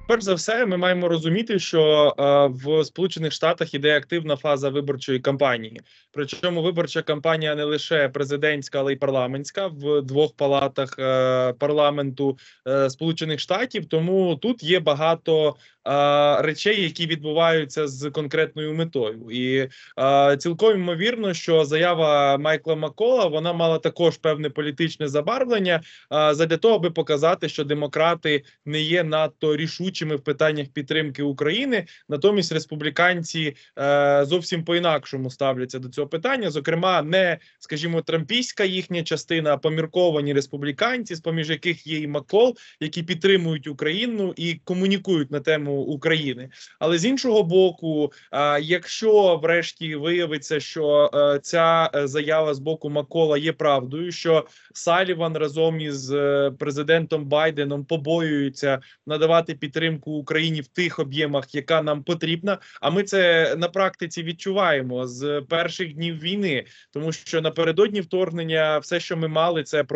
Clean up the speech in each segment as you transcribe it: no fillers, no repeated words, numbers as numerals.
Перш за все, ми маємо розуміти, що в Сполучених Штатах іде активна фаза виборчої кампанії. Причому виборча кампанія не лише президентська, але й парламентська в двох палатах парламенту Сполучених Штатів. Тому тут є багато речей, які відбуваються з конкретною метою, і цілком ймовірно, що заява Майкла Маккола вона мала також певне політичне забарвлення задля того, аби показати, що демократи не є надто рішучими в питаннях підтримки України. Натомість республіканці зовсім по-інакшому ставляться до цього питання. Зокрема, не, скажімо, трампійська їхня частина, а помірковані республіканці, з-поміж яких є і Маккол, які підтримують Україну і комунікують на тему України. Але з іншого боку, якщо врешті виявиться, що ця заява з боку Маккола є правдою, що Саліван разом із президентом Байденом побоюються надавати підтримку Україні в тих об'ємах, яка нам потрібна. А ми це на практиці відчуваємо з перших днів війни, тому що напередодні вторгнення все, що ми мали, це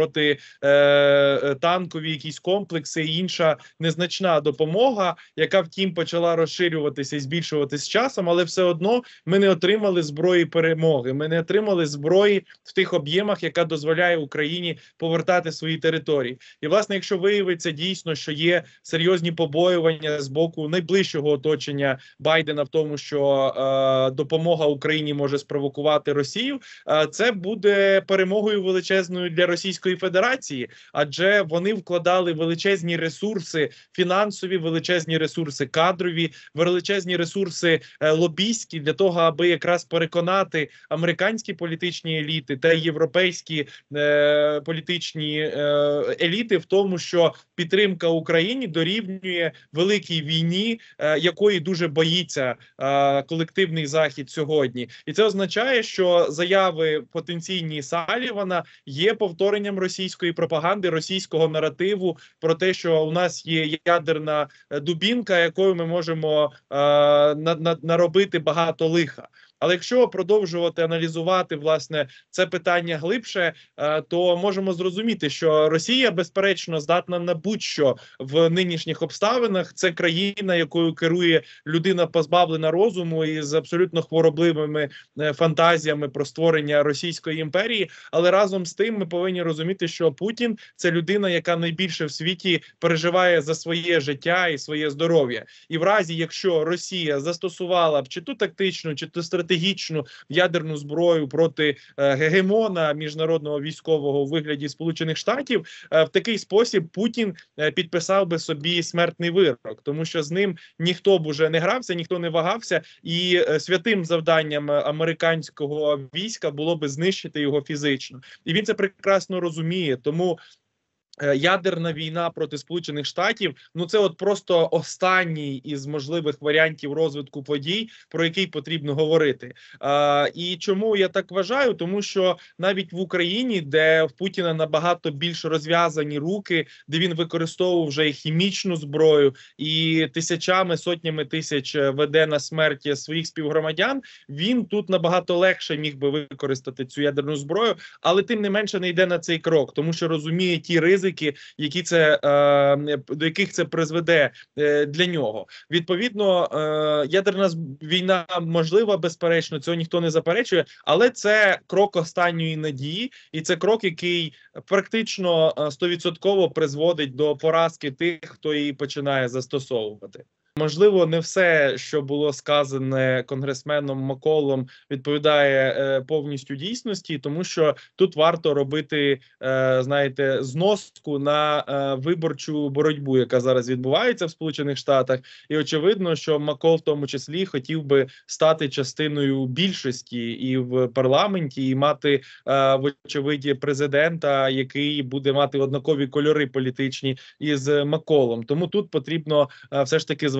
протитанкові якісь комплекси і інша незначна допомога, яка втім почала розширюватися і збільшуватися з часом, але все одно ми не отримали зброї перемоги. Ми не отримали зброї в тих об'ємах, яка дозволяє Україні повертати свої території. І, власне, якщо виявиться дійсно, що є серйозні побоювання з боку найближчого оточення Байдена в тому, що допомога Україні може спровокувати Росію, це буде перемогою величезною для Російської Федерації, адже вони вкладали величезні ресурси фінансові, величезні ресурси кадрові, величезні ресурси лобійські для того, аби якраз переконати американські політичні еліти та європейські політичні еліти в тому, що підтримка Україні дорівнює великій війні, якої дуже боїться колективний Захід сьогодні. І це означає, що заяви потенційні Салівана є повторенням російської пропаганди, російського наративу про те, що у нас є ядерна дубінка, якою ми можемо наробити багато лиха. Але якщо продовжувати аналізувати, власне, це питання глибше, то можемо зрозуміти, що Росія, безперечно, здатна на будь-що в нинішніх обставинах. Це країна, якою керує людина, позбавлена розуму і з абсолютно хворобливими фантазіями про створення Російської імперії. Але разом з тим ми повинні розуміти, що Путін – це людина, яка найбільше в світі переживає за своє життя і своє здоров'я. І в разі, якщо Росія застосувала б чи то тактичну, чи то стратегічну ядерну зброю проти гегемона міжнародного військового у вигляді Сполучених Штатів, в такий спосіб Путін підписав би собі смертний вирок, тому що з ним ніхто б уже не грався, ніхто не вагався, і святим завданням американського війська було би знищити його фізично. І він це прекрасно розуміє, тому ядерна війна проти Сполучених Штатів, ну це от просто останній із можливих варіантів розвитку подій, про який потрібно говорити. І чому я так вважаю? Тому що навіть в Україні, де в Путіна набагато більш розв'язані руки, де він використовував вже і хімічну зброю, і тисячами, сотнями тисяч веде на смерть своїх співгромадян, він тут набагато легше міг би використати цю ядерну зброю, але тим не менше не йде на цей крок, тому що розуміє ті ризики, які це, до яких це призведе для нього. Відповідно, ядерна війна можлива, безперечно, цього ніхто не заперечує, але це крок останньої надії, і це крок, який практично 100% призводить до поразки тих, хто її починає застосовувати. Можливо, не все, що було сказане конгресменом Макколом, відповідає повністю дійсності, тому що тут варто робити, знаєте, зноску на виборчу боротьбу, яка зараз відбувається в Сполучених Штатах. І очевидно, що Маккол в тому числі хотів би стати частиною більшості і в парламенті, і мати, вочевидь, президента, який буде мати однакові кольори політичні із Макколом. Тому тут потрібно все ж таки зважати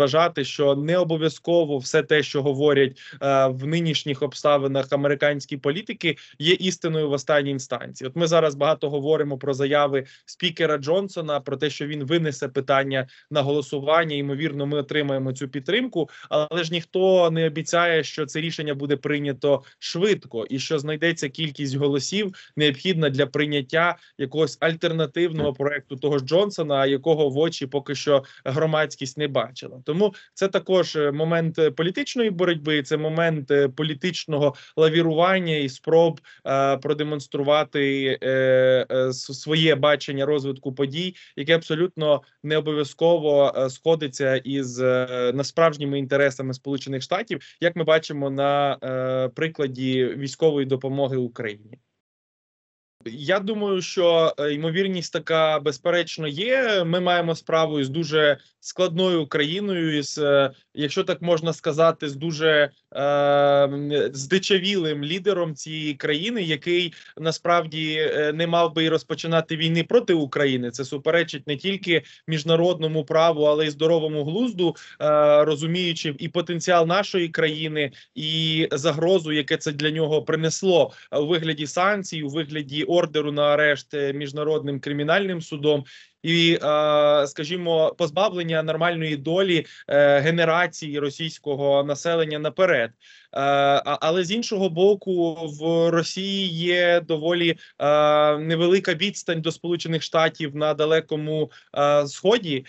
вважати, що не обов'язково все те, що говорять в нинішніх обставинах американські політики, є істиною в останній інстанції. От ми зараз багато говоримо про заяви спікера Джонсона, про те, що він винесе питання на голосування. Ймовірно, ми отримаємо цю підтримку, але ж ніхто не обіцяє, що це рішення буде прийнято швидко і що знайдеться кількість голосів, необхідна для прийняття якогось альтернативного проекту того ж Джонсона, якого в очі поки що громадськість не бачила. Тому це також момент політичної боротьби, це момент політичного лавірування і спроб продемонструвати своє бачення розвитку подій, яке абсолютно не обов'язково сходиться із насправжніми інтересами Сполучених Штатів, як ми бачимо на прикладі військової допомоги Україні. Я думаю, що ймовірність така безперечно є. Ми маємо справу із дуже складною країною, із, якщо так можна сказати, з дуже здичавілим лідером цієї країни, який насправді не мав би і розпочинати війни проти України. Це суперечить не тільки міжнародному праву, але й здоровому глузду, розуміючи і потенціал нашої країни, і загрозу, яке це для нього принесло у вигляді санкцій, у вигляді ордеру на арешт міжнародним кримінальним судом. І, скажімо, позбавлення нормальної долі генерації російського населення наперед. Але з іншого боку, в Росії є доволі невелика відстань до Сполучених Штатів на Далекому Сході,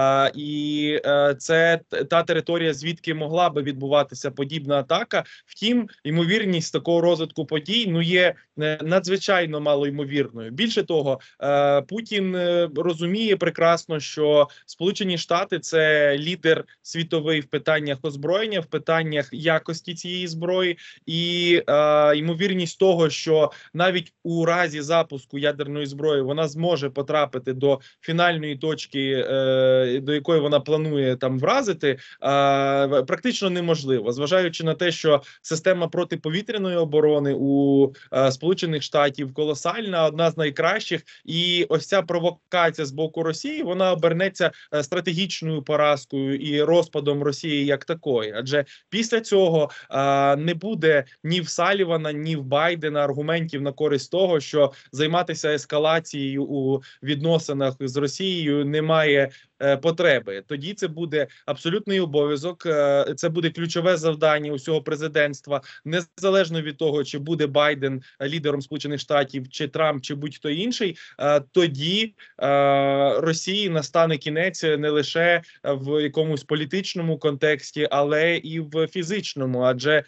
і це та територія, звідки могла би відбуватися подібна атака. Втім, ймовірність такого розвитку подій є надзвичайно малоймовірною. Більше того, Путін розуміє прекрасно, що Сполучені Штати – це лідер світовий в питаннях озброєння, в питаннях якості цієї зброї, і ймовірність того, що навіть у разі запуску ядерної зброї вона зможе потрапити до фінальної точки, до якої вона планує там вразити, практично неможливо, зважаючи на те, що система протиповітряної оборони у Сполучених Штатів колосальна, одна з найкращих, і ось ця провокація з боку Росії, вона обернеться стратегічною поразкою і розпадом Росії як такої. Адже після цього не буде ні в Салівана, ні в Байдена аргументів на користь того, що займатися ескалацією у відносинах з Росією немає потреби. Тоді це буде абсолютний обов'язок, це буде ключове завдання усього президентства, незалежно від того, чи буде Байден лідером Сполучених Штатів, чи Трамп, чи будь-хто інший. Тоді Росії настане кінець не лише в якомусь політичному контексті, але і в фізичному, адже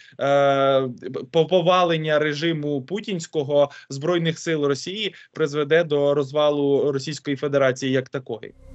повалення режиму путінського Збройних сил Росії призведе до розвалу Російської Федерації як такої.